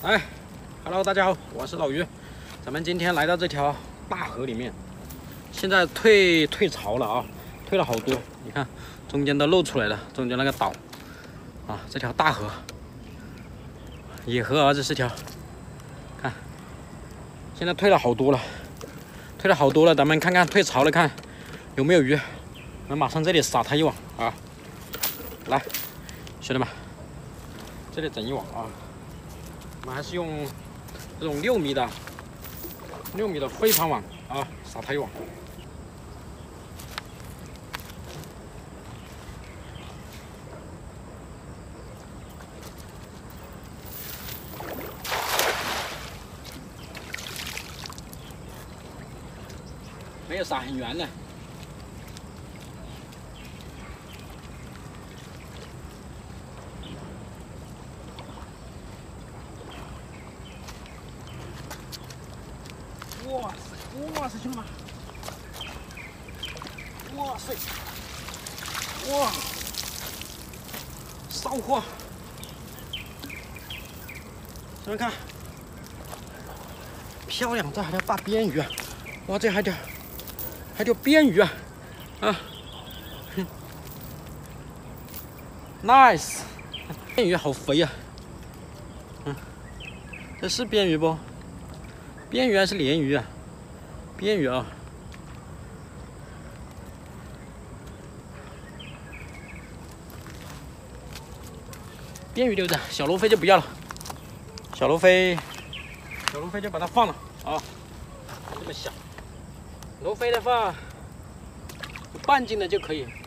哎 ，Hello， 大家好，我是老于。咱们今天来到这条大河里面，现在退潮了啊，退了好多。你看，中间都露出来了，中间那个岛啊，这条大河，野河啊，这是条。看，现在退了好多了，退了好多了。咱们看看退潮了，看有没有鱼。我们马上这里撒它一网啊！来，兄弟们，这里整一网啊！我们还是用这种6米的飞盘网啊，撒它一网。没有撒很远的。哇塞，哇塞，兄弟们！哇塞，哇，烧货！兄弟看，漂亮，这还条大边鱼啊！哇，这还条边鱼啊！啊 ，nice， 边鱼好肥呀！这是边鱼不？边鱼还是鲢鱼啊？边鱼啊！边鱼留着，小罗非就不要了。小罗非就把它放了啊！这么小，罗非的话，有半斤的就可以。